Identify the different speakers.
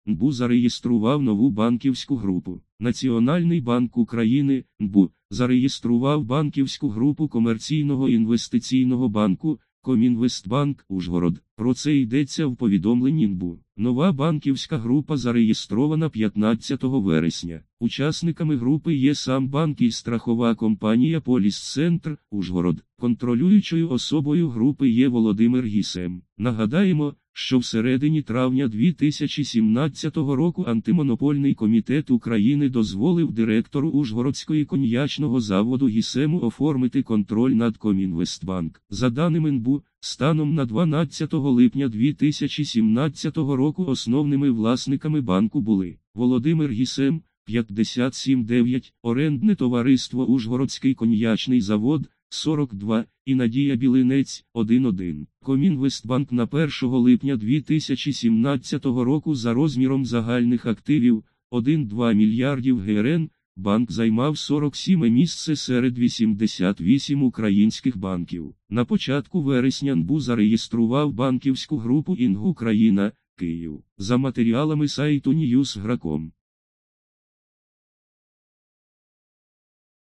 Speaker 1: НБУ зареєстрував нову банківську групу. Національний банк України, НБУ, зареєстрував банківську групу комерційного інвестиційного банку Комінвестбанк Ужгород. Про це йдеться в повідомленні НБУ. Нова банківська група зареєстрована 15 вересня. Учасниками групи є сам банк і страхова компанія Полісцентр Ужгород. Контролюючою особою групи є Володимир Гісем. Нагадаємо, що всередині травня 2017 року Антимонопольний комітет України дозволив директору Ужгородської коньячного заводу Гісему оформити контроль над Комінвестбанк. За даними НБУ, станом на 12 липня 2017 року основними власниками банку були Володимир Гісем, 57,9, орендне товариство Ужгородський коньячний завод, 42, і Надія Білинець, 1,1. Комінвестбанк на 1 липня 2017 року за розміром загальних активів 1,2 мільярдів грн, банк займав 47 місце серед 88 українських банків. На початку вересня НБУ зареєстрував банківську групу «Інг Україна», Київ. За матеріалами сайту News.gr.com.